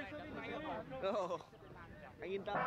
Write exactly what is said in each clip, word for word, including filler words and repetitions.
Ồ, anh yên tâm.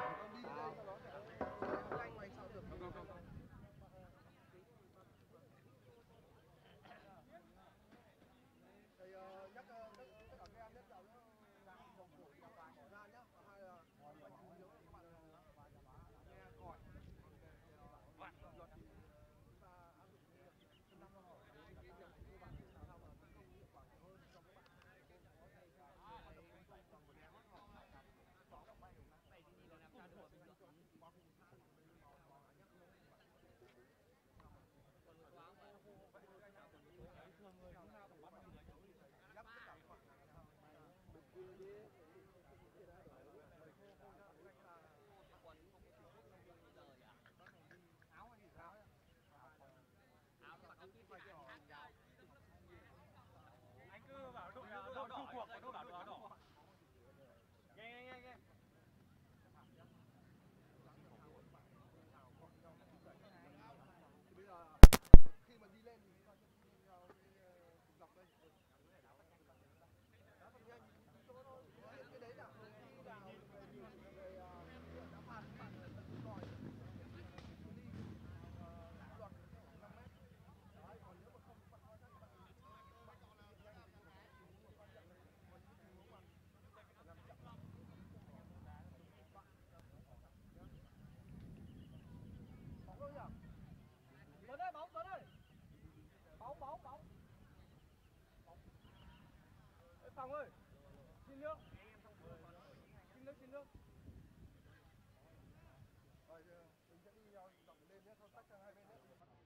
Anh cứ bảo đội đội chung cuộc của đội bảo đỏ đỏ. Nghe nghe nghe nghe. Tuấn ơi, bóng Tuấn ơi. Bóng bóng bóng. Phòng ơi. Xin nước. Xin nước xin nước. Rồi mình sẽ đi nhau dọc lên nhé, thôi tách sang hai bên nhé.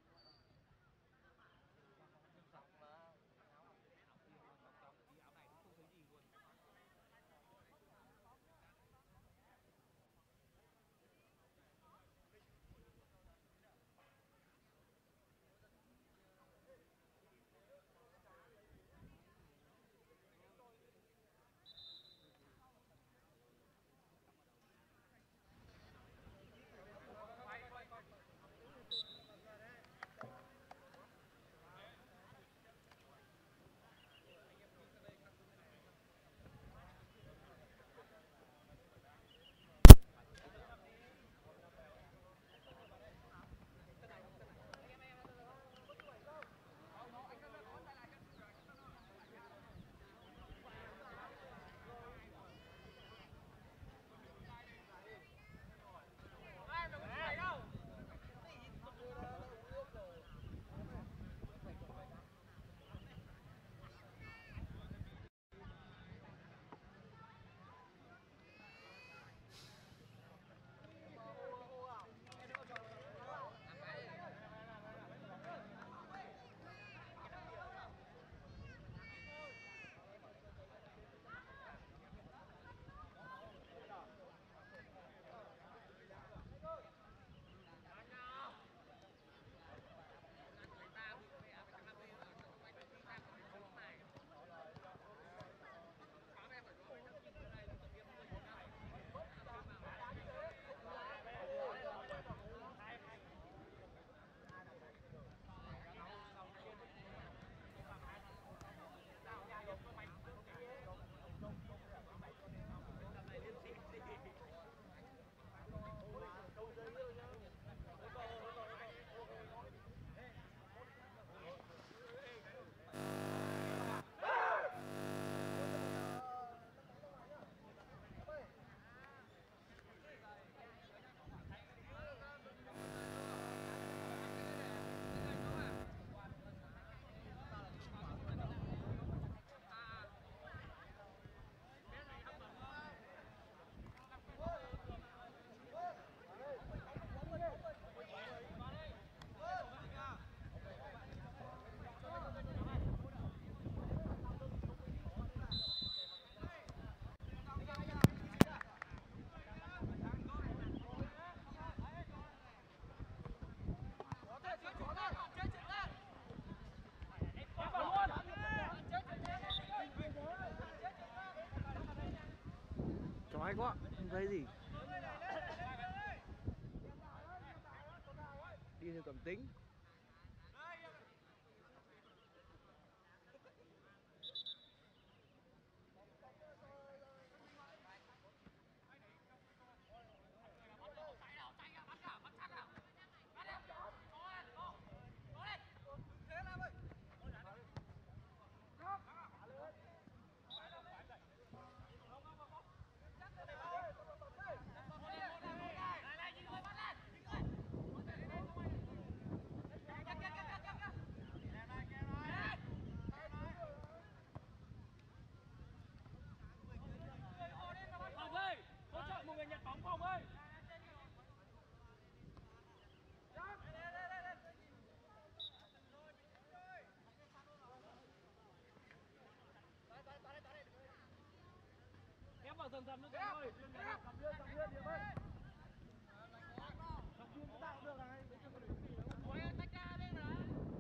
Chó hay quá, không thấy gì. Đi theo cảm tính. dần dần nữa thôi. Cầm viên, cầm viên điểm ơi. Cầm viên tạo được này. Tách ra đi mà.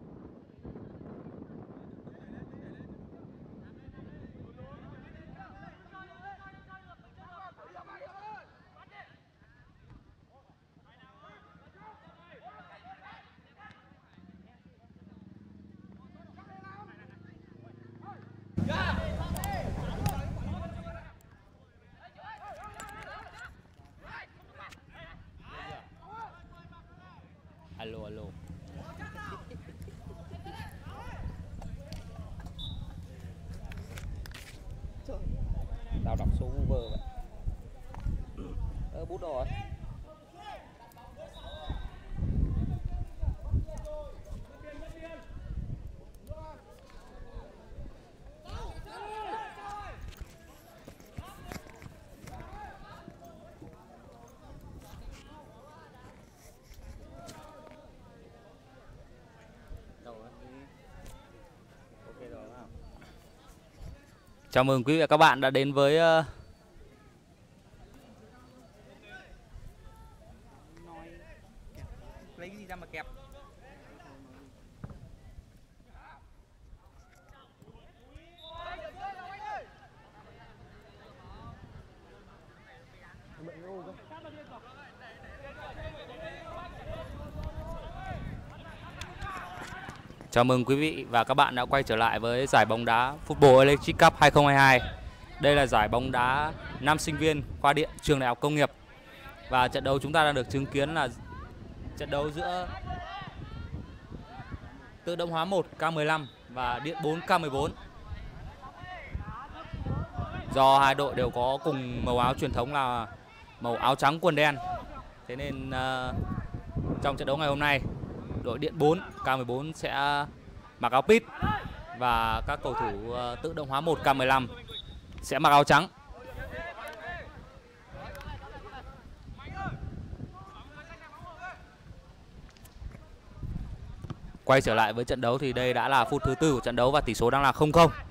Alo alo. Tao đọc số Google vậy. Ơ bút rồi. Chào mừng quý vị và các bạn đã đến với uh... lấy cái gì ra mà kẹp. Chào mừng quý vị và các bạn đã quay trở lại với giải bóng đá Football Electric Cup hai không hai hai. Đây là giải bóng đá nam sinh viên khoa điện trường Đại học Công nghiệp. Và trận đấu chúng ta đang được chứng kiến là trận đấu giữa Tự động hóa một K mười lăm và Điện bốn K mười bốn. Do hai đội đều có cùng màu áo truyền thống là màu áo trắng quần đen, thế nên uh, trong trận đấu ngày hôm nay, đội Điện bốn K mười bốn sẽ mặc áo pit và các cầu thủ uh, Tự động hóa một K mười lăm sẽ mặc áo trắng. Quay trở lại với trận đấu thì đây đã là phút thứ tư của trận đấu và tỷ số đang là không không.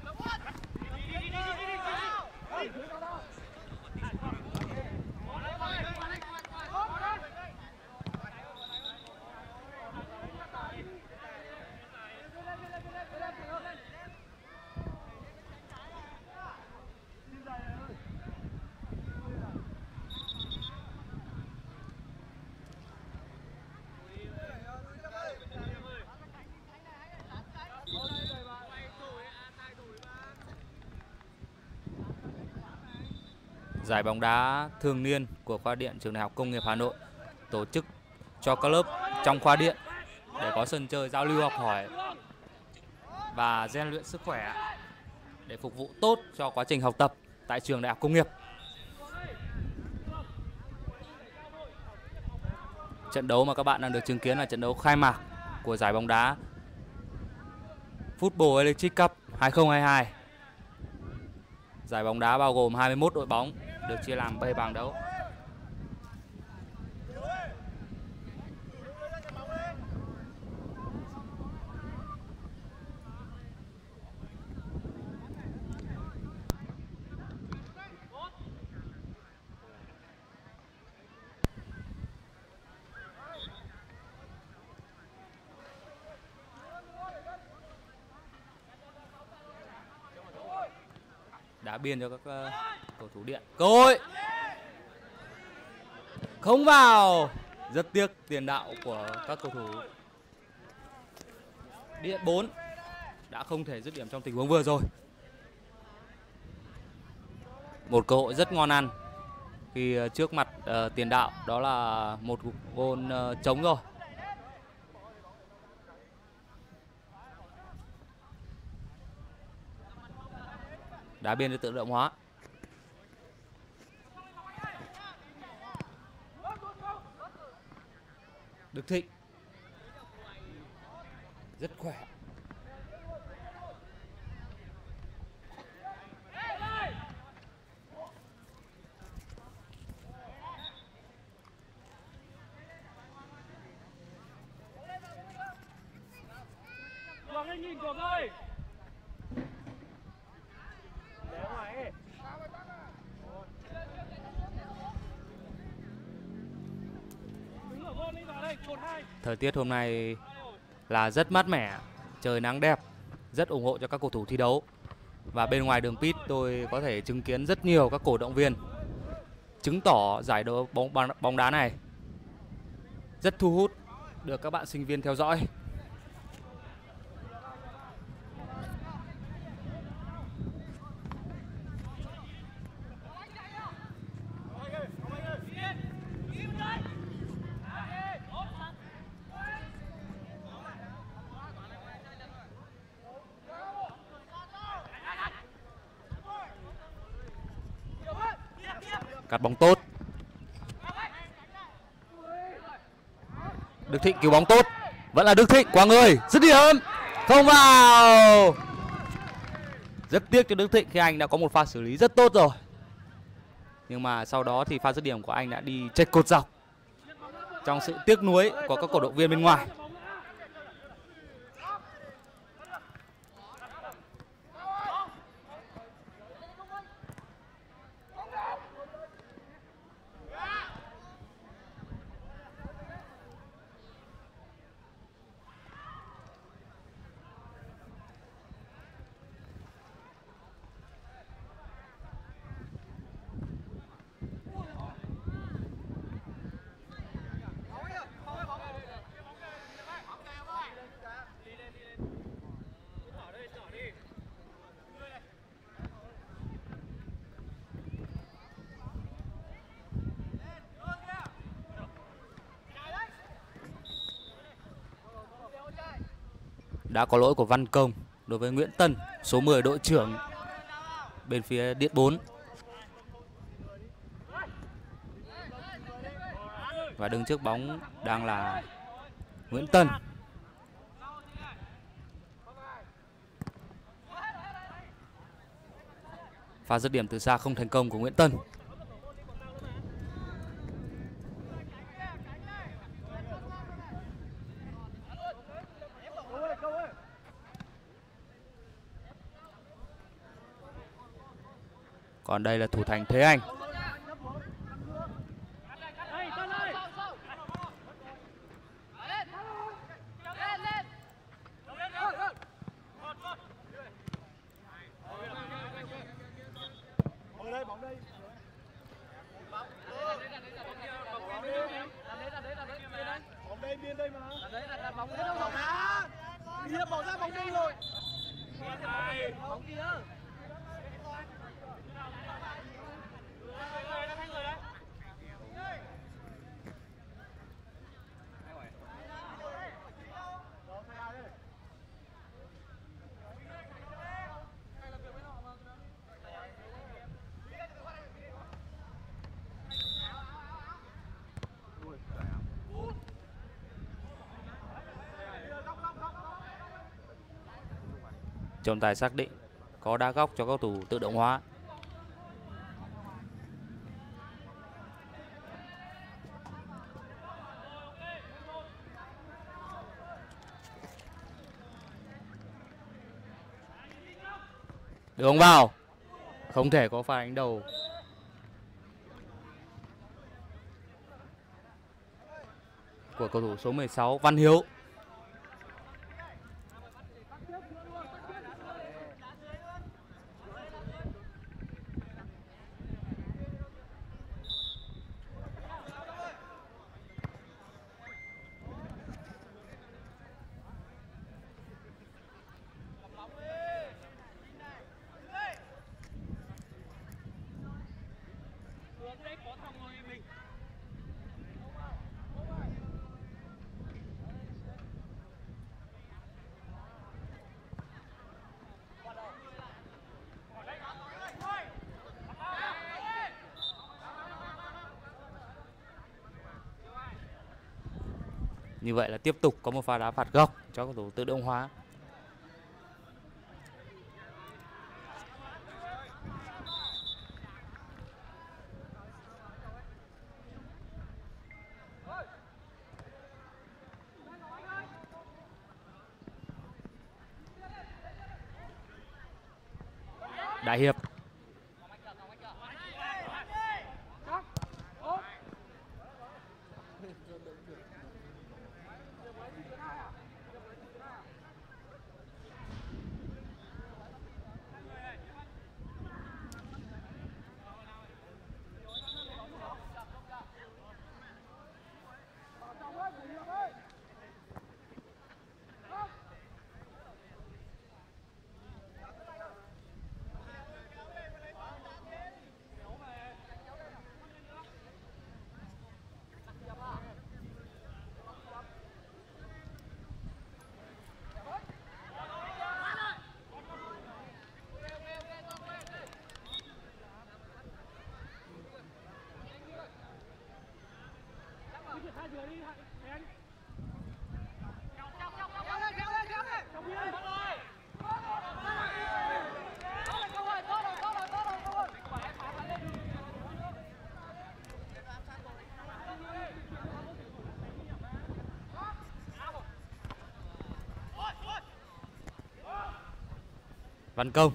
Giải bóng đá thường niên của khoa điện trường Đại học Công nghiệp Hà Nội tổ chức cho các lớp trong khoa điện để có sân chơi giao lưu học hỏi và rèn luyện sức khỏe để phục vụ tốt cho quá trình học tập tại trường Đại học Công nghiệp. Trận đấu mà các bạn đang được chứng kiến là trận đấu khai mạc của giải bóng đá Football Electric Cup hai không hai hai. Giải bóng đá bao gồm hai mươi mốt đội bóng, được chia làm bảy bảng đấu. Đá biên cho các uh, cầu thủ Điện. Cơ hội không vào. Rất tiếc tiền đạo của các cầu thủ Điện bốn đã không thể dứt điểm trong tình huống vừa rồi. Một cơ hội rất ngon ăn khi uh, trước mặt uh, tiền đạo, đó là một gôn uh, trống rồi. Đá biên cho Tự động hóa. Đức Thịnh rất khỏe. Hoàng Anh nhìn Cường ơi. Để ngoài đi. Thời tiết hôm nay là rất mát mẻ, trời nắng đẹp, rất ủng hộ cho các cầu thủ thi đấu. Và bên ngoài đường pit tôi có thể chứng kiến rất nhiều các cổ động viên, chứng tỏ giải đấu bóng, bóng đá này rất thu hút được các bạn sinh viên theo dõi. Cắt bóng tốt. Đức Thịnh cứu bóng tốt. Vẫn là Đức Thịnh, Quang ơi, dứt điểm. Không vào. Rất tiếc cho Đức Thịnh khi anh đã có một pha xử lý rất tốt rồi. Nhưng mà sau đó thì pha dứt điểm của anh đã đi chệch cột dọc, trong sự tiếc nuối của các cổ động viên bên ngoài. Đã có lỗi của Văn Công đối với Nguyễn Tân, số mười, đội trưởng bên phía Điện bốn. Và đứng trước bóng đang là Nguyễn Tân. Pha dứt điểm từ xa không thành công của Nguyễn Tân. Còn đây là thủ thành Thế Anh. Trọng tài xác định có đá góc cho các cầu thủ tự động hóa. Đường vào. Không thể có pha đánh đầu. Của cầu thủ số mười sáu Văn Hiếu. Như vậy là tiếp tục có một pha đá phạt góc cho cầu thủ tự động hóa. Đại Hiệp. Văn Công.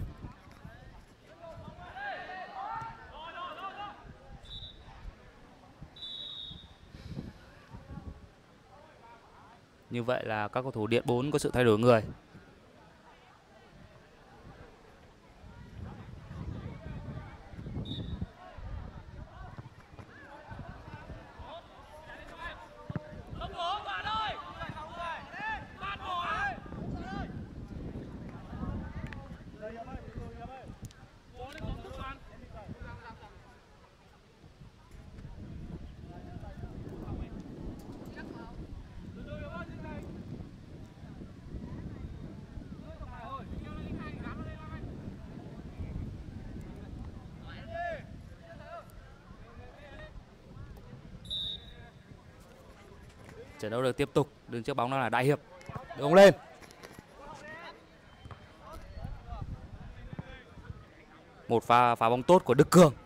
Như vậy là các cầu thủ Điện bốn có sự thay đổi người. Trận đấu được tiếp tục. Đứng trước bóng đó là Đại Hiệp. Đường lên. Một pha phá bóng tốt của Đức Cường.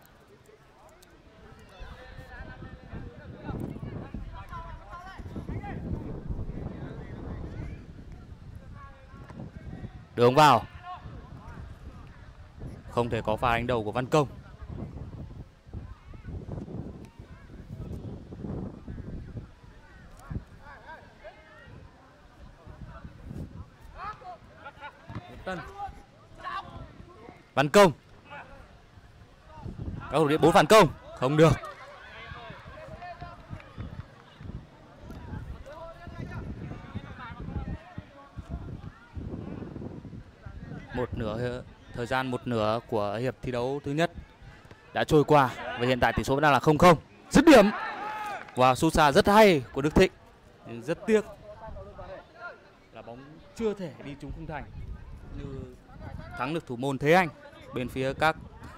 Đường vào. Không thể có pha đánh đầu của Văn Công. Tân. Văn Công. Các cầu thủ Điện bốn phản công. Không được. Một nửa thời gian một nửa của hiệp thi đấu thứ nhất đã trôi qua và hiện tại tỷ số vẫn đang là không không. Dứt điểm. Wow, sút xa rất hay của Đức Thịnh. Nhưng rất tiếc là bóng chưa thể đi trúng khung thành. Như thắng được thủ môn Thế Anh bên phía các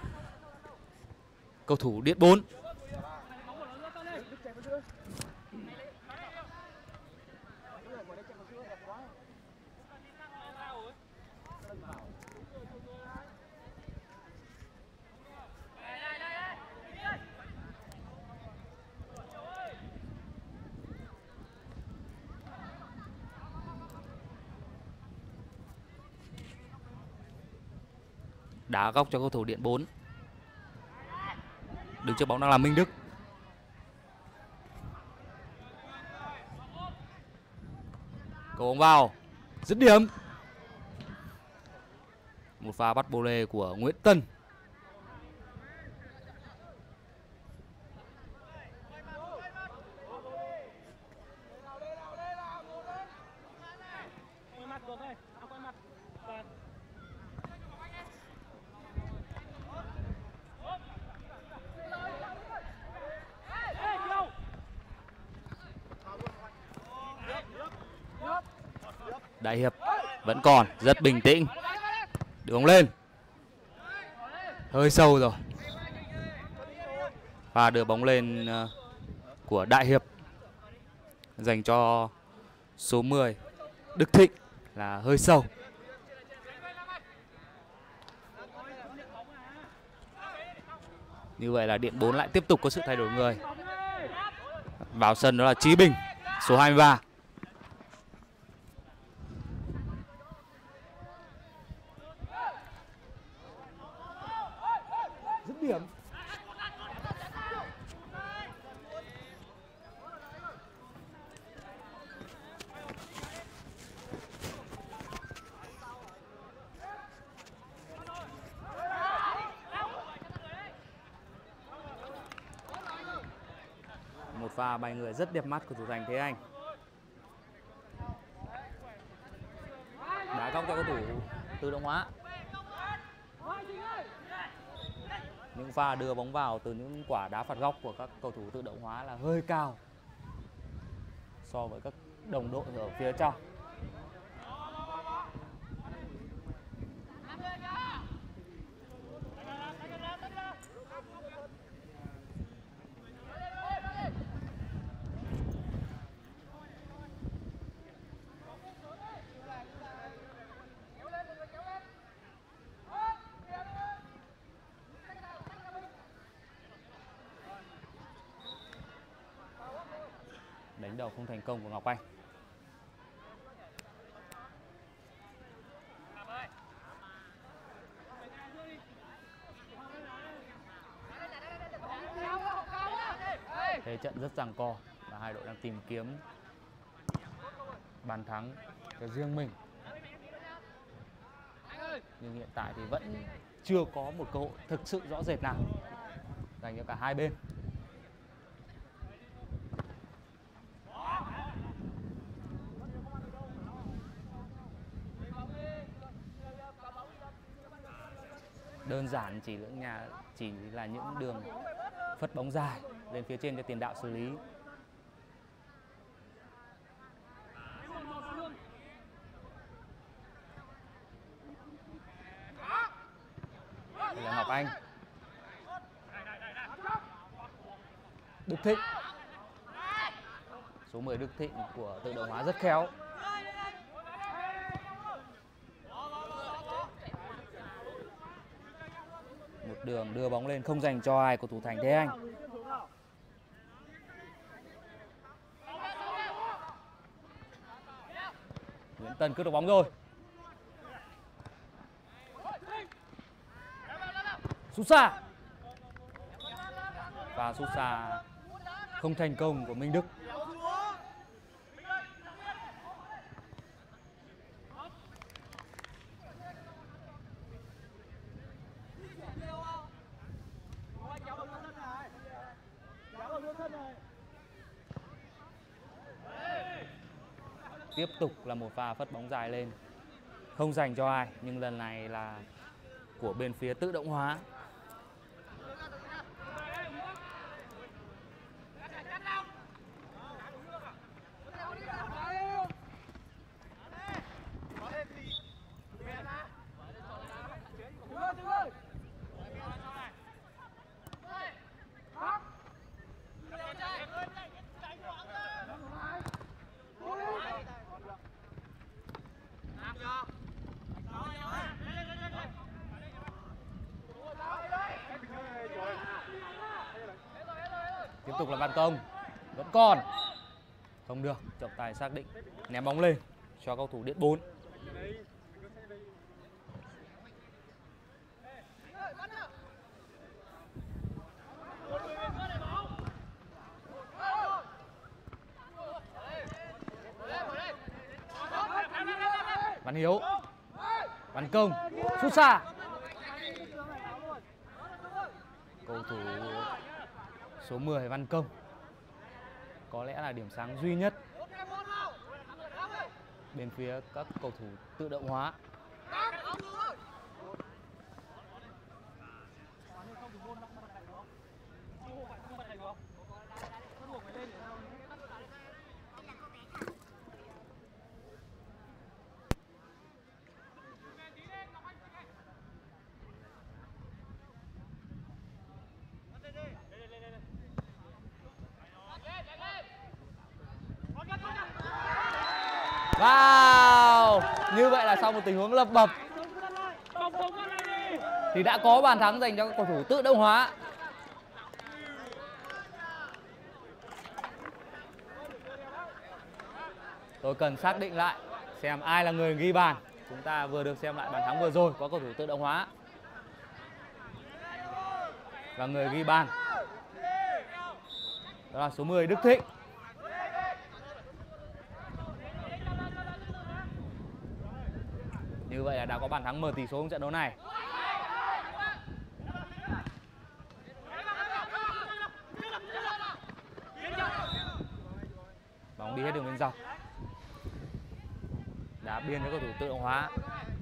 cầu thủ Điện bốn. Đá góc cho cầu thủ Điện bốn. Đứng trước bóng đang là Minh Đức. Cầu bóng vào. Dứt điểm. Một pha bắt bô lê của Nguyễn Tân. Đại Hiệp vẫn còn rất bình tĩnh. Đưa bóng lên. Hơi sâu rồi. Và đưa bóng lên của Đại Hiệp dành cho số mười Đức Thịnh là hơi sâu. Như vậy là Điện bốn lại tiếp tục có sự thay đổi người. Vào sân đó là Chí Bình, số hai mươi ba. Dứt điểm. Một pha bay người rất đẹp mắt của thủ thành Thế Anh. Đá góc cho cầu thủ Tự Động Hóa. Những pha đưa bóng vào từ những quả đá phạt góc của các cầu thủ Tự Động Hóa là hơi cao so với các đồng đội ở phía trong. Đánh đầu không thành công của Ngọc Anh. Thế trận rất giằng co và hai đội đang tìm kiếm bàn thắng cho riêng mình. Nhưng hiện tại thì vẫn chưa có một cơ hội thực sự rõ rệt nào dành cho cả hai bên. Đơn giản chỉ những nhà chỉ là những đường phất bóng dài lên phía trên cho tiền đạo xử lý. Đây là Ngọc Anh. Đức Thịnh. Số mười Đức Thịnh của Tự động hóa rất khéo. Một đường đưa bóng lên không dành cho ai của thủ thành Thế Anh. Nguyễn Tân cướp được bóng rồi. Sút xa. Và sút xa không thành công của Minh Đức. Tiếp tục là một pha phất bóng dài lên không dành cho ai, nhưng lần này là của bên phía Tự động hóa. Tiếp tục là ban công, vẫn còn không được, trọng tài xác định ném bóng lên cho cầu thủ Điện bốn. Văn Hiếu, Văn Công, sút xa. Cầu thủ số mười Văn Công có lẽ là điểm sáng duy nhất bên phía các cầu thủ Tự động hóa. Wow! Như vậy là sau một tình huống lập bập thì đã có bàn thắng dành cho các cầu thủ Tự động hóa. Tôi cần xác định lại xem ai là người ghi bàn. Chúng ta vừa được xem lại bàn thắng vừa rồi có cầu thủ Tự động hóa. Và người ghi bàn đó là số mười Đức Thịnh. Như vậy là đã có bàn thắng mở tỷ số trong trận đấu này. Bóng đi hết đường biên dọc. Đá biên cho cầu thủ Tự động hóa.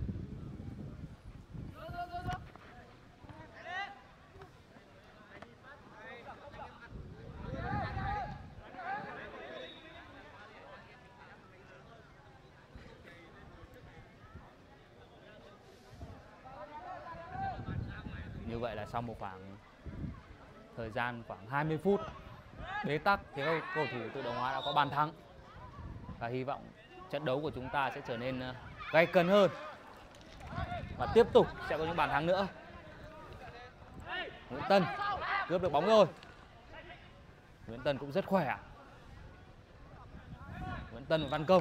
Như vậy là sau một khoảng thời gian khoảng hai mươi phút bế tắc thì các cầu thủ Tự động hóa đã có bàn thắng. Và hy vọng trận đấu của chúng ta sẽ trở nên gay cấn hơn và tiếp tục sẽ có những bàn thắng nữa. Nguyễn Tân cướp được bóng rồi. Nguyễn Tân cũng rất khỏe. Nguyễn Tân và Văn Công.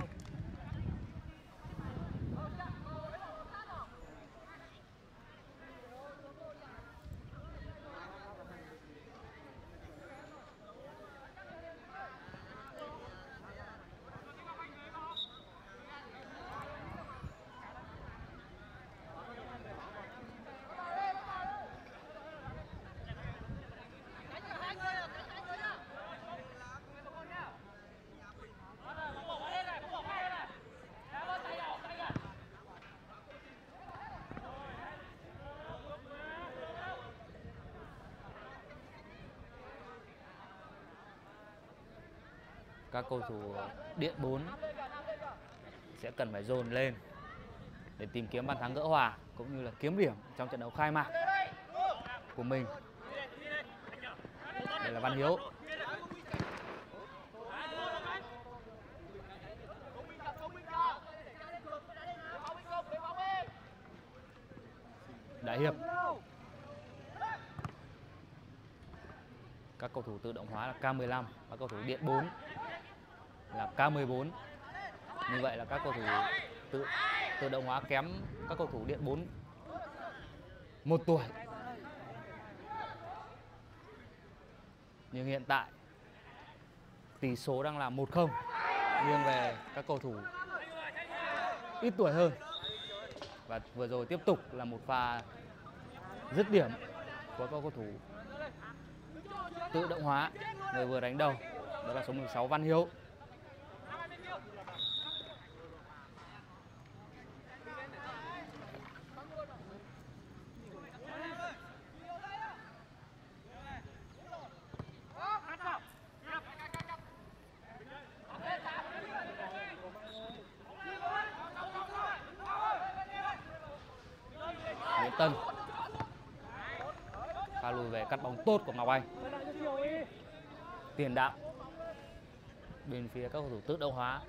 Các cầu thủ Điện bốn sẽ cần phải dồn lên để tìm kiếm bàn thắng gỡ hòa cũng như là kiếm điểm trong trận đấu khai mạc của mình. Đây là Văn Hiếu. Đại Hiệp. Các cầu thủ tự động hóa là K mười lăm, các cầu thủ Điện bốn là K mười bốn. Như vậy là các cầu thủ tự tự động hóa kém các cầu thủ Điện bốn một tuổi. Nhưng hiện tại tỷ số đang là một không nghiêng về các cầu thủ ít tuổi hơn. Và vừa rồi tiếp tục là một pha dứt điểm của các cầu thủ tự động hóa. Người vừa đánh đầu đó là số mười sáu Văn Hiếu. Nguyễn Tân. Pha lùi về cắt bóng tốt của Ngọc Anh. Tiền đạo bên phía các cầu thủ tự động hóa.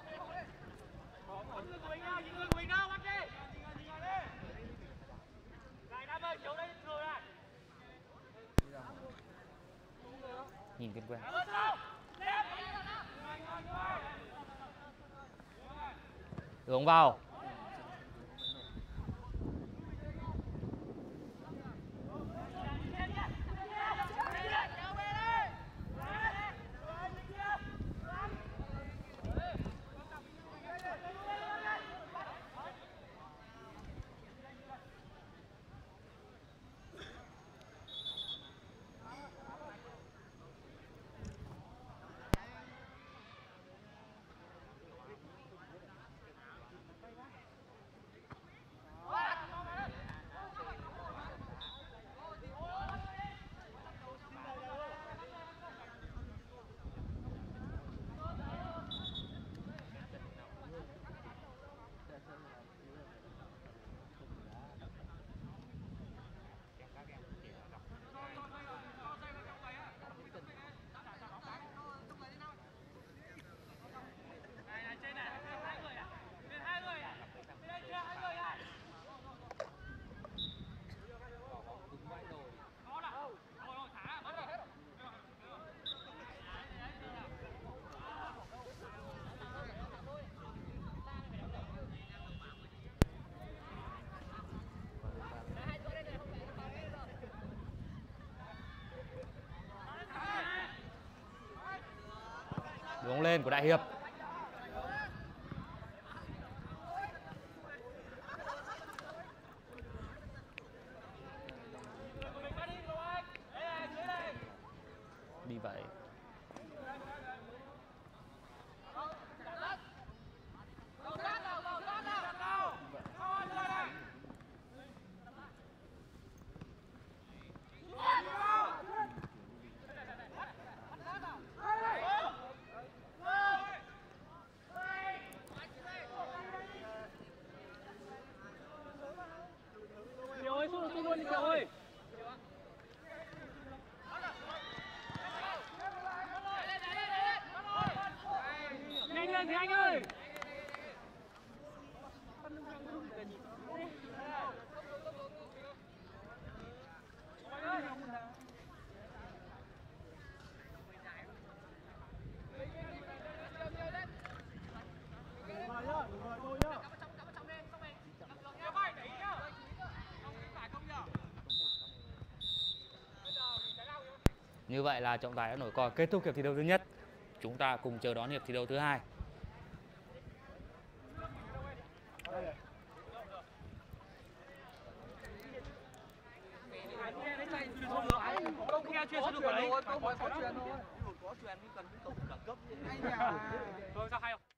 Nhìn quen quen. Hướng vào. Bóng lên của Đại Hiệp. Đi vậy. Nhanh lên thì anh ơi. Như vậy là trọng tài đã nổi còi kết thúc hiệp thi đấu thứ nhất. Chúng ta cùng chờ đón hiệp thi đấu thứ hai. Không nghe chuyên sân được đấy. Có chuyện thôi. Có chuyện mới cần tổng đẳng cấp. Thôi sao hay không?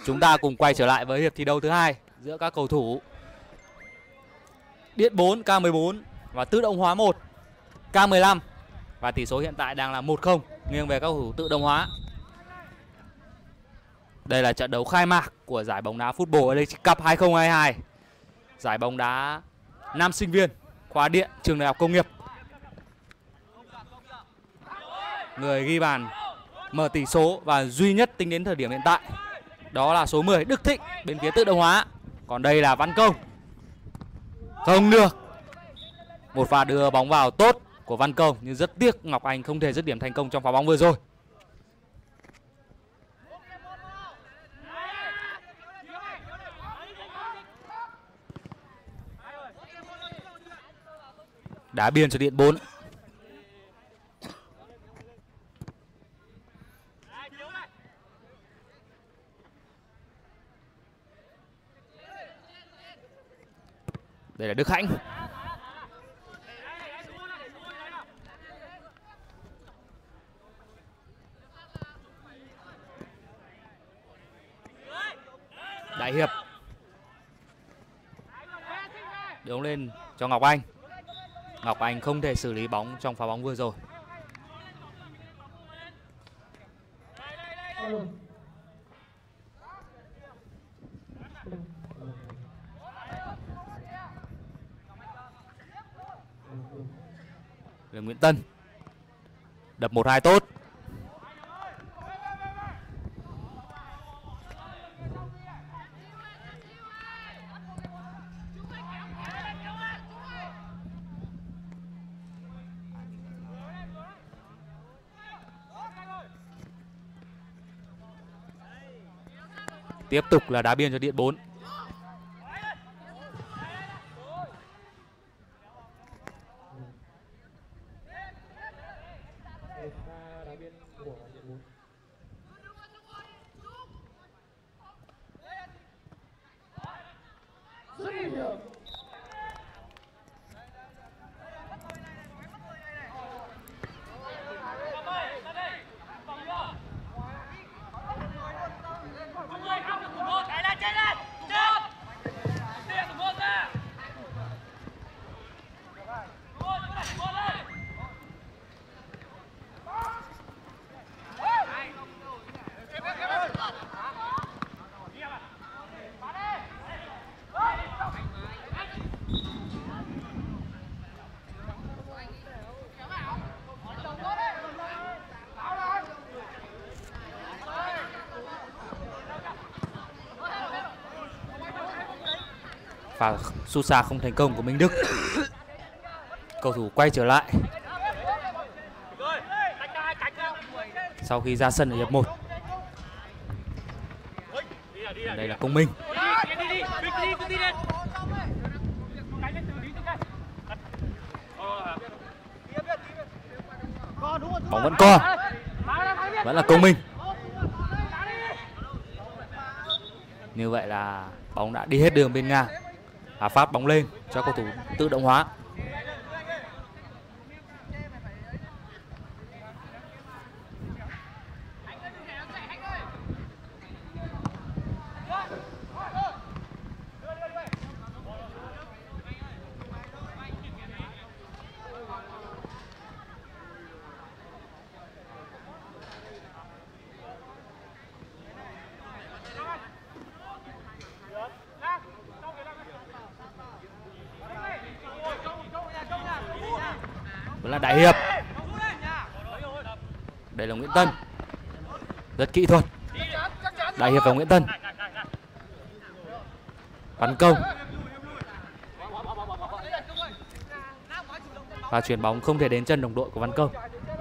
Chúng ta cùng quay trở lại với hiệp thi đấu thứ hai giữa các cầu thủ Điện bốn K mười bốn và Tự động hóa một K mười lăm. Và tỷ số hiện tại đang là một không nghiêng về các cầu thủ Tự động hóa. Đây là trận đấu khai mạc của giải bóng đá Football Electric Cup hai không hai hai. Giải bóng đá nam sinh viên khoa điện trường Đại học Công nghiệp. Người ghi bàn mở tỷ số và duy nhất tính đến thời điểm hiện tại đó là số mười Đức Thịnh bên phía Tự động hóa. Còn đây là Văn Công. Không được. Một pha đưa bóng vào tốt của Văn Công, nhưng rất tiếc Ngọc Anh không thể dứt điểm thành công trong pha bóng vừa rồi. Đá biên cho Điện bốn. Đây là Đức Hãnh. Đại Hiệp. Đưa bóng lên cho Ngọc Anh. Ngọc Anh không thể xử lý bóng trong pha bóng vừa rồi. Về Nguyễn Tân. Đập một hai tốt. Tiếp tục là đá biên cho Điện bốn. Và sút xa không thành công của Minh Đức. Cầu thủ quay trở lại sau khi ra sân ở hiệp một. Đây là Công Minh. Bóng vẫn còn. Vẫn là Công Minh. Như vậy là bóng đã đi hết đường bên ngang. À, phát bóng lên cho cầu thủ Tự động hóa. Vẫn là Đại Hiệp. Đây là Nguyễn Tân. Rất kỹ thuật. Đại Hiệp và Nguyễn Tân. Văn Công. Và chuyền bóng không thể đến chân đồng đội của Văn Công.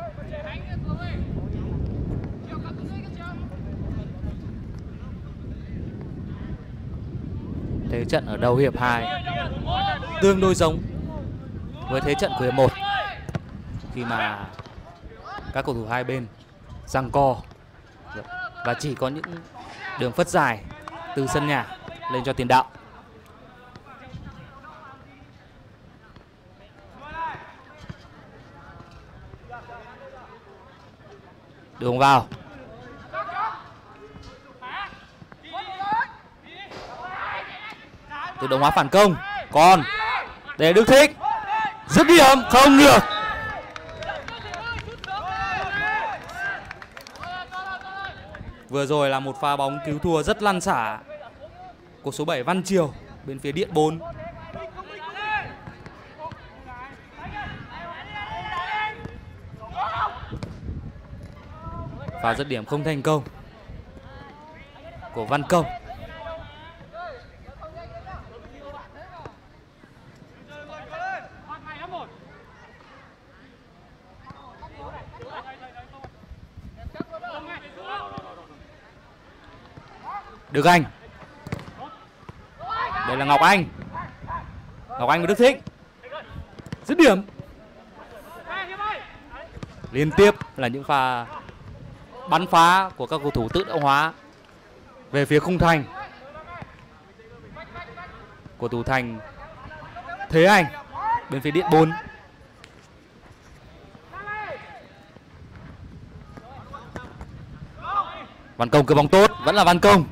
Thế trận ở đầu hiệp hai tương đối giống với thế trận của hiệp một, khi mà các cầu thủ hai bên giằng co và chỉ có những đường phất dài từ sân nhà lên cho tiền đạo. Đường vào. Tự động hóa phản công. Còn để Đức Thịnh dứt điểm không được. Vừa rồi là một pha bóng cứu thua rất lăn xả của số bảy Văn Triều bên phía Điện bốn. Pha dứt điểm không thành công của Văn Công. Đức Anh. Đây là Ngọc Anh. Ngọc Anh và Đức Thịnh. Dứt điểm. Liên tiếp là những pha bắn phá của các cầu thủ tự động hóa về phía khung thành của thủ thành Thế Anh bên phía Điện bốn. Văn Công cơ bóng tốt, vẫn là Văn Công.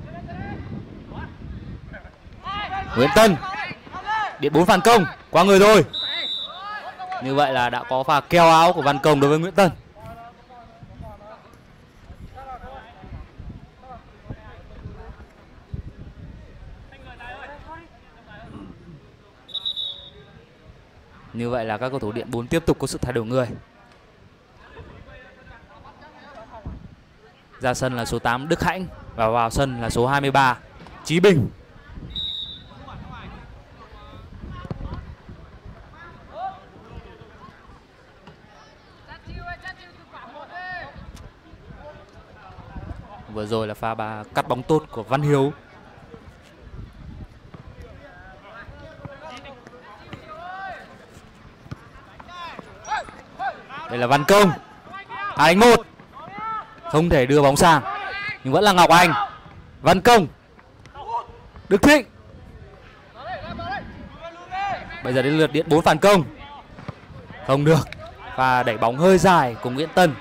Nguyễn Tân. Điện bốn phản công, qua người rồi. Như vậy là đã có pha keo áo của Văn Công đối với Nguyễn Tân. Như vậy là các cầu thủ Điện bốn tiếp tục có sự thay đổi người. Ra sân là số tám Đức Hãnh và vào sân là số hai mươi ba Chí Bình. Vừa rồi là pha ba cắt bóng tốt của Văn Hiếu. Đây là Văn Công. Hai đánh một. Không thể đưa bóng sang. Nhưng vẫn là Ngọc Anh. Văn Công. Đức Thịnh. Bây giờ đến lượt Điện bốn phản công. Không được. Và đẩy bóng hơi dài của Nguyễn Tân.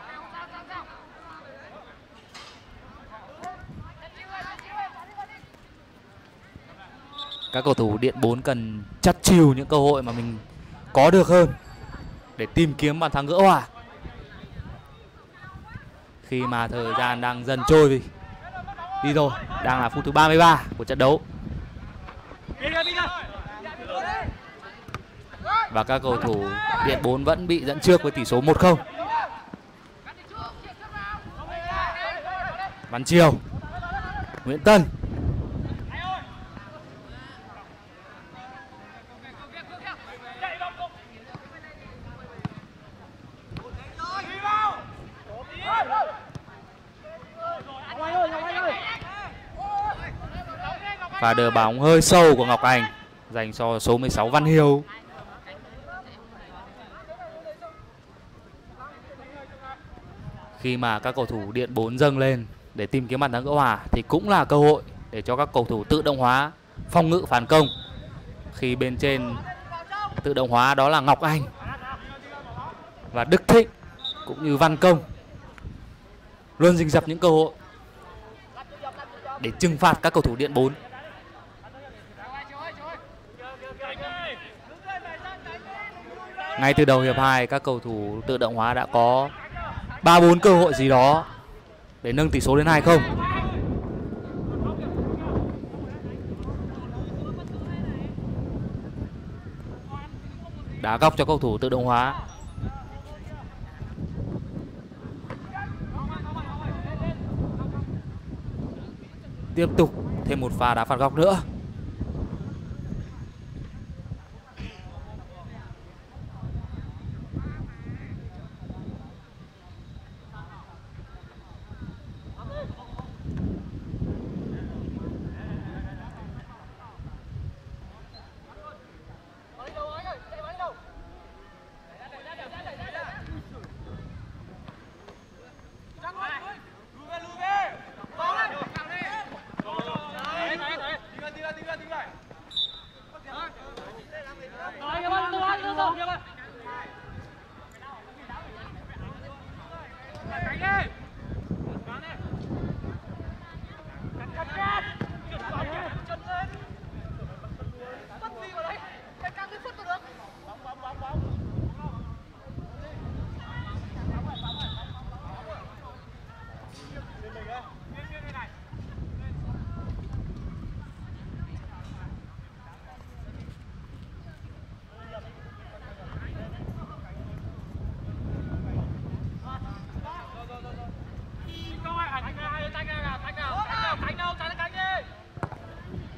Các cầu thủ Điện bốn cần chắt chiu những cơ hội mà mình có được hơn để tìm kiếm bàn thắng gỡ hòa. Khi mà thời gian đang dần trôi đi, đi rồi, đang là phút thứ ba mươi ba của trận đấu. Và các cầu thủ Điện bốn vẫn bị dẫn trước với tỷ số một không. Văn Triều. Nguyễn Tân. Và đưa bóng hơi sâu của Ngọc Anh dành cho số mười sáu Văn Hiếu. Khi mà các cầu thủ Điện bốn dâng lên để tìm kiếm bàn thắng gỡ hòa thì cũng là cơ hội để cho các cầu thủ tự động hóa phòng ngự phản công. Khi bên trên tự động hóa đó là Ngọc Anh và Đức Thịnh cũng như Văn Công luôn rình rập những cơ hội để trừng phạt các cầu thủ Điện bốn. Ngay từ đầu hiệp hai, các cầu thủ tự động hóa đã có ba bốn cơ hội gì đó để nâng tỷ số lên hai không. Đá góc cho cầu thủ tự động hóa. Tiếp tục thêm một pha đá phạt góc nữa.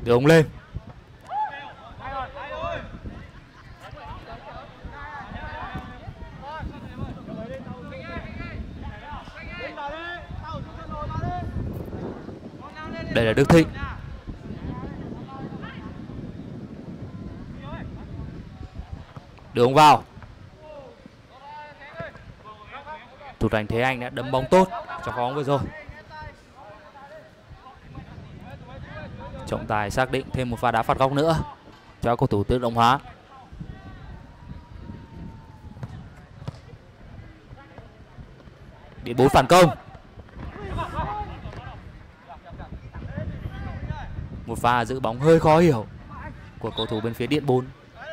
Đưa ông lên. Đây là Đức Thịnh. Đưa ông vào. Thủ thành Thế Anh đã đấm bóng tốt trong pha bóng vừa rồi. Trọng tài xác định thêm một pha đá phạt góc nữa cho cầu thủ Tự Động Hóa. Điện bốn phản công. Một pha giữ bóng hơi khó hiểu của cầu thủ bên phía Điện bốn.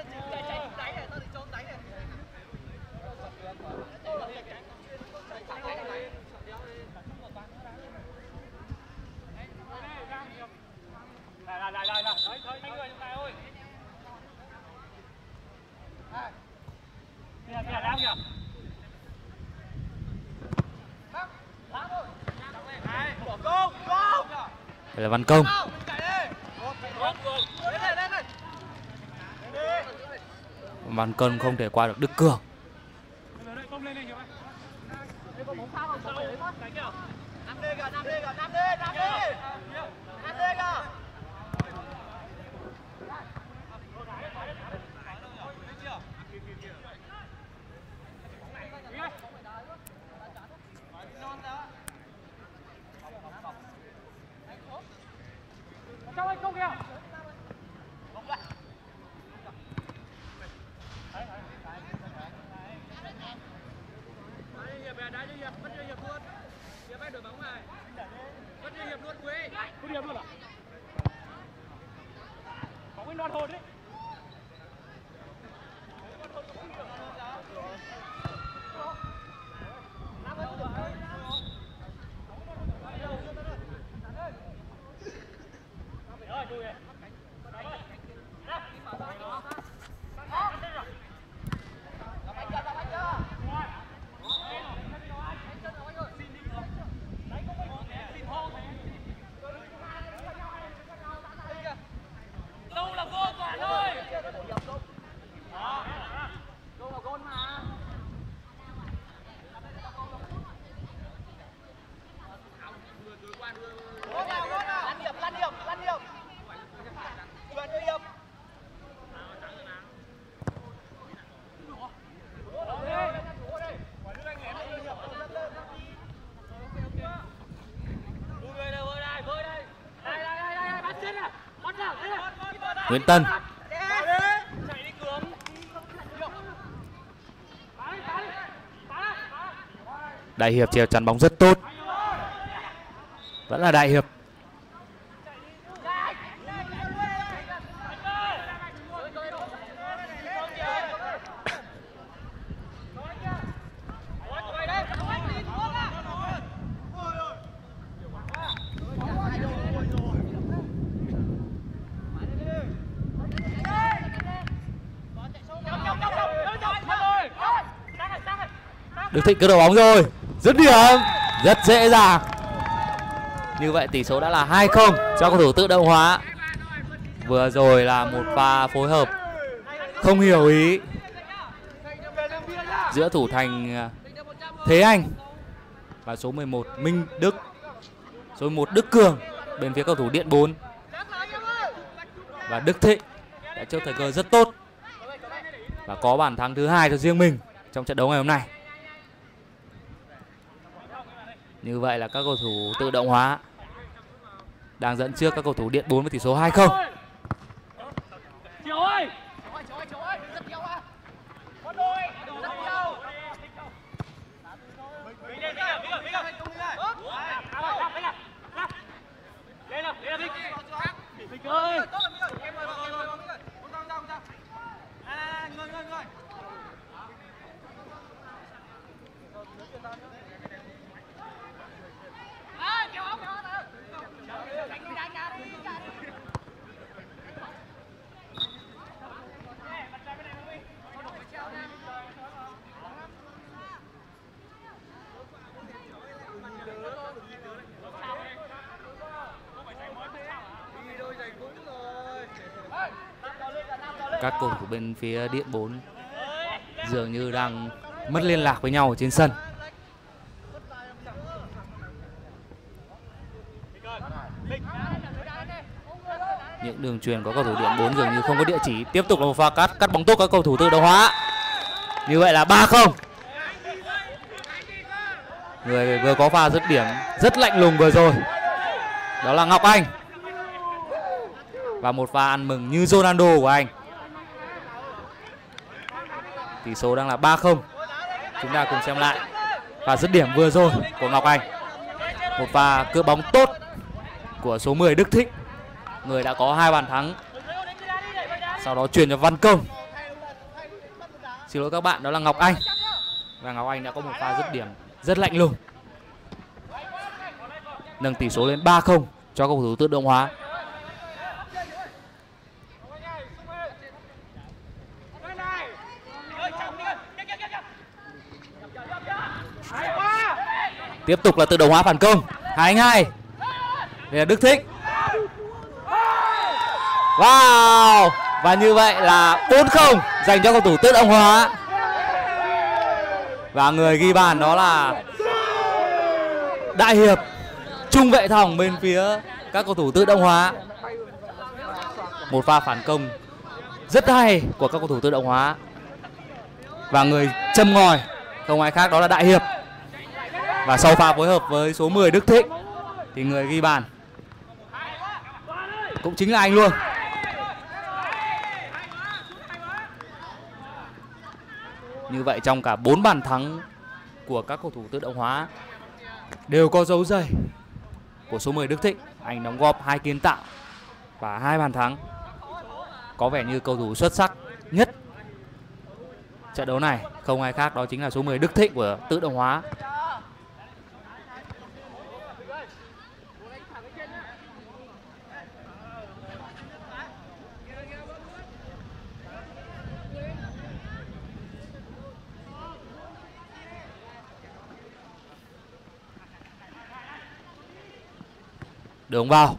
Đây là Văn Công. Văn Công không thể qua được Đức Cường. Nguyễn Tân. Đại Hiệp chèo chắn bóng rất tốt. Vẫn là Đại Hiệp. Đức Thịnh cưa đầu bóng rồi. Dứt điểm rất dễ dàng. Như vậy tỷ số đã là hai không cho cầu thủ Tự Động Hóa. Vừa rồi là một pha phối hợp không hiểu ý giữa thủ thành Thế Anh và số mười một Minh Đức, số mười một Đức Cường bên phía cầu thủ Điện bốn. Và Đức Thịnh đã chơi thời cơ rất tốt và có bàn thắng thứ hai cho riêng mình trong trận đấu ngày hôm nay. Như vậy là các cầu thủ Tự Động Hóa đang dẫn trước các cầu thủ Điện bốn với tỷ số hai không. Đôi giày cũ rồi. Các cầu thủ bên phía Điện bốn dường như đang mất liên lạc với nhau ở trên sân. Những đường truyền của cầu thủ Điện bốn dường như không có địa chỉ. Tiếp tục là một pha cắt cắt bóng tốt các cầu thủ Tự Động Hóa. Như vậy là ba không. Người vừa có pha dứt điểm rất lạnh lùng vừa rồi đó là Ngọc Anh. Và một pha ăn mừng như Ronaldo của anh. Tỷ số đang là ba không. Chúng ta cùng xem lại pha dứt điểm vừa rồi của Ngọc Anh. Một pha cướp bóng tốt của số mười Đức Thịnh, người đã có hai bàn thắng. Sau đó chuyển cho Văn Công. Xin lỗi các bạn, đó là Ngọc Anh. Và Ngọc Anh đã có một pha dứt điểm rất lạnh lùng, nâng tỷ số lên ba không cho cầu thủ Tự Động Hóa. Tiếp tục là Tự Động Hóa phản công. Hai hai. Đây là Đức Thịnh. Wow. Và như vậy là bốn không dành cho cầu thủ Tự Động Hóa. Và người ghi bàn đó là Đại Hiệp, trung vệ thòng bên phía các cầu thủ Tự Động Hóa. Một pha phản công rất hay của các cầu thủ Tự Động Hóa. Và người châm ngòi không ai khác đó là Đại Hiệp. Và sau pha phối hợp với số mười Đức Thịnh thì người ghi bàn cũng chính là anh luôn. Như vậy trong cả bốn bàn thắng của các cầu thủ Tự Động Hóa đều có dấu giày của số mười Đức Thịnh. Anh đóng góp hai kiến tạo và hai bàn thắng. Có vẻ như cầu thủ xuất sắc nhất trận đấu này không ai khác đó chính là số mười Đức Thịnh của Tự Động Hóa. Đường vào.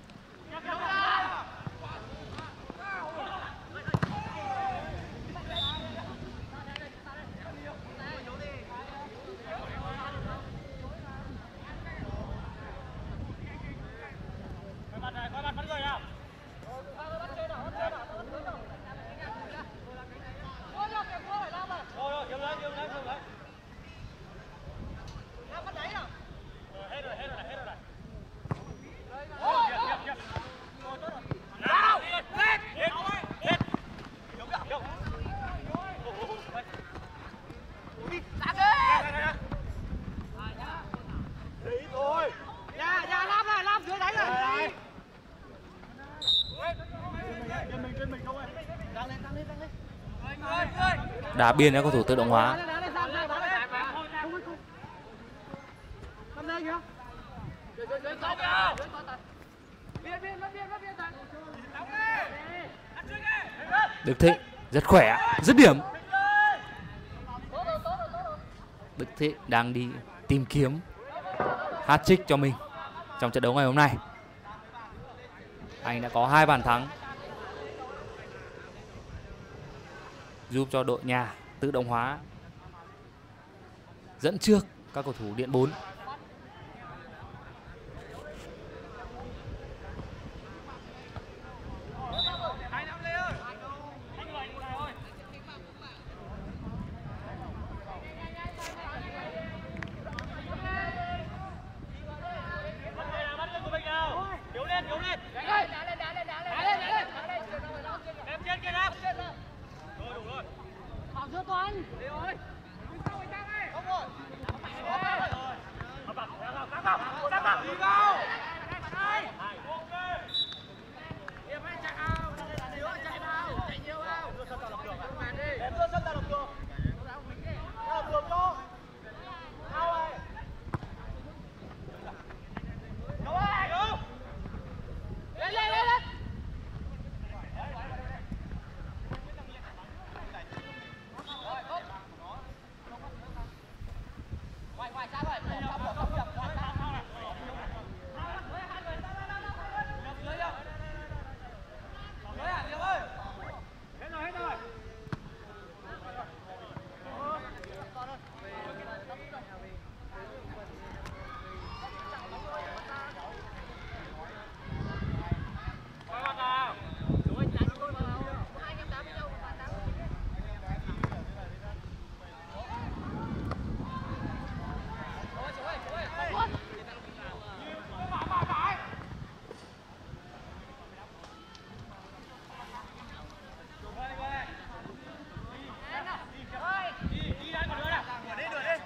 Đá biên cho cầu thủ Tự Động Hóa. Đức Thịnh rất khỏe, dứt điểm. Đức Thịnh đang đi tìm kiếm hat-trick cho mình trong trận đấu ngày hôm nay. Anh đã có hai bàn thắng, giúp cho đội nhà Tự Động Hóa dẫn trước các cầu thủ Điện bốn.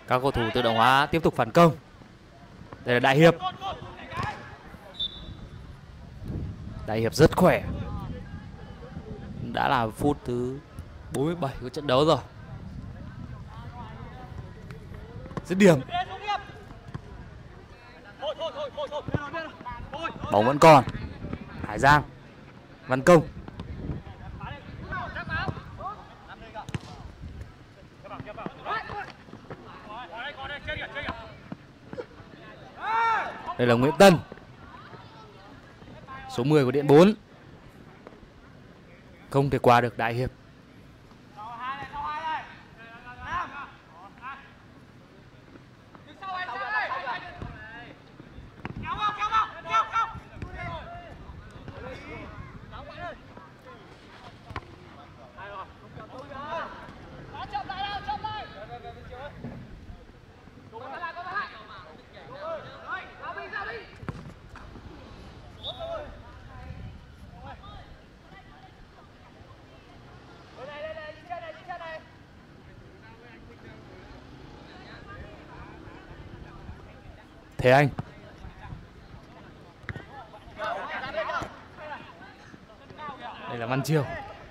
Các cầu thủ tự động hóa tiếp tục phản công. Đây là Đại Hiệp. Đại Hiệp rất khỏe. Đã là phút thứ bốn mươi bảy của trận đấu rồi. Dứt điểm. Bóng vẫn còn. Hải Giang, Văn Công. Đây là Nguyễn Tân, số mười của Điện bốn. Không thể qua được Đại Hiệp. Thế Anh. Đây là Văn Chiêu.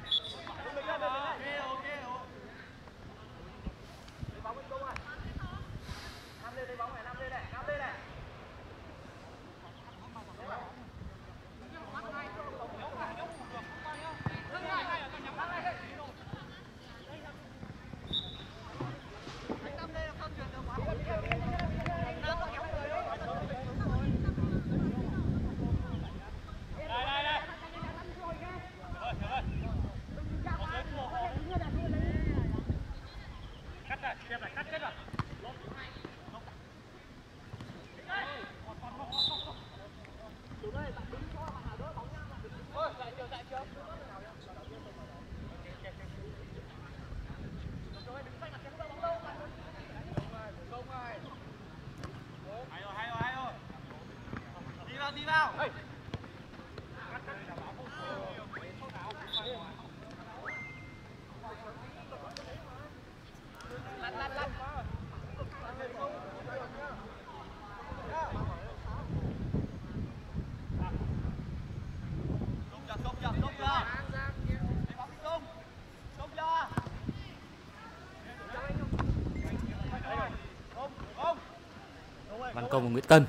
Văn Công và Nguyễn Tân.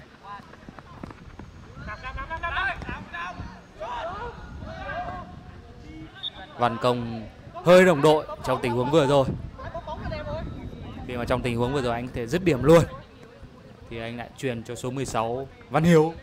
Văn Công hơi đồng đội trong tình huống vừa rồi. Khi mà trong tình huống vừa rồi anh có thể dứt điểm luôn, thì anh lại truyền cho số mười sáu Văn Hiếu.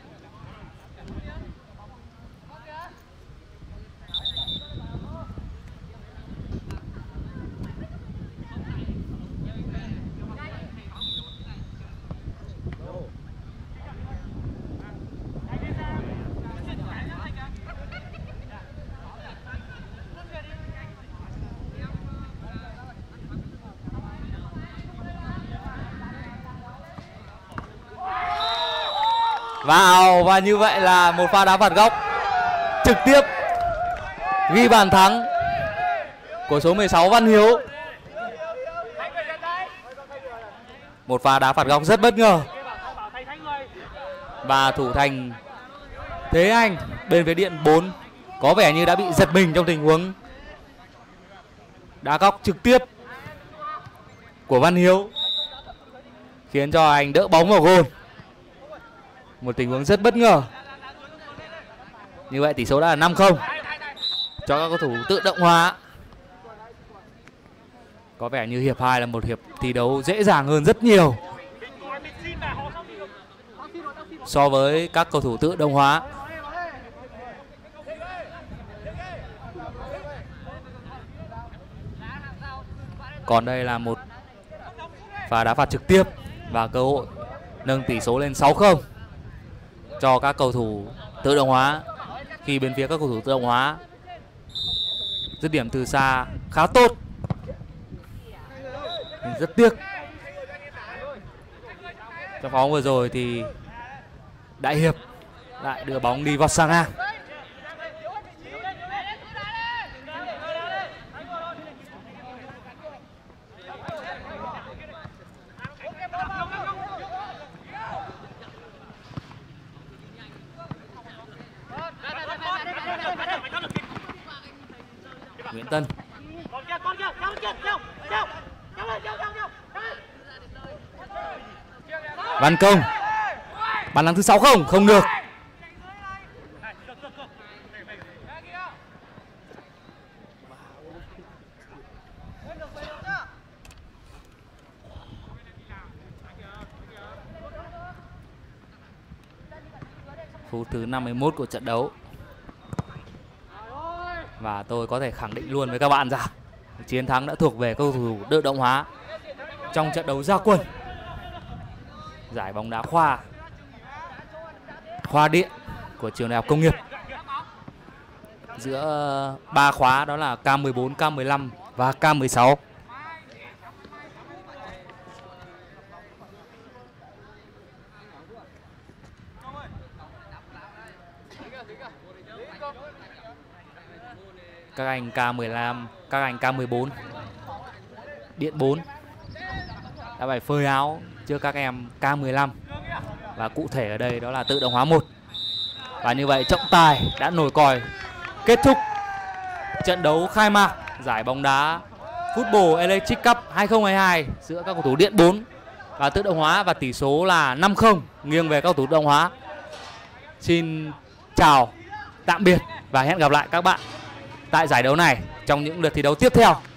Vào, và như vậy là một pha đá phạt góc trực tiếp ghi bàn thắng của số mười sáu Văn Hiếu. Một pha đá phạt góc rất bất ngờ, và thủ thành Thế Anh bên phía Điện bốn có vẻ như đã bị giật mình trong tình huống đá góc trực tiếp của Văn Hiếu, khiến cho anh đỡ bóng vào gôn. Một tình huống rất bất ngờ. Như vậy tỷ số đã là năm không cho các cầu thủ tự động hóa. Có vẻ như hiệp hai là một hiệp thi đấu dễ dàng hơn rất nhiều so với các cầu thủ tự động hóa. Còn đây là một pha đá phạt trực tiếp và cơ hội nâng tỷ số lên sáu không cho các cầu thủ tự động hóa, khi bên phía các cầu thủ tự động hóa dứt điểm từ xa khá tốt. Nhưng rất tiếc, trong bóng vừa rồi thì Đại Hiệp lại đưa bóng đi vào xa ngang. Tân. Văn Công. Bàn thắng thứ sáu không? Không được. Phút thứ năm mươi mốt của trận đấu. Và tôi có thể khẳng định luôn với các bạn rằng chiến thắng đã thuộc về cầu thủ Tự Động Hóa trong trận đấu ra quân giải bóng đá khoa khoa điện của trường Đại học Công nghiệp giữa ba khóa, đó là K mười bốn, K mười lăm và K mười sáu. Các anh K mười lăm, các anh K mười bốn, Điện bốn đã phải phơi áo trước các em K mười lăm. Và cụ thể ở đây đó là Tự Động Hóa một. Và như vậy trọng tài đã nổi còi kết thúc trận đấu khai mạc giải bóng đá Football Electric Cup hai không hai hai giữa các cầu thủ Điện bốn và Tự Động Hóa, và tỷ số là năm không nghiêng về các cầu thủ Tự Động Hóa. Xin chào, tạm biệt và hẹn gặp lại các bạn tại giải đấu này trong những lượt thi đấu tiếp theo.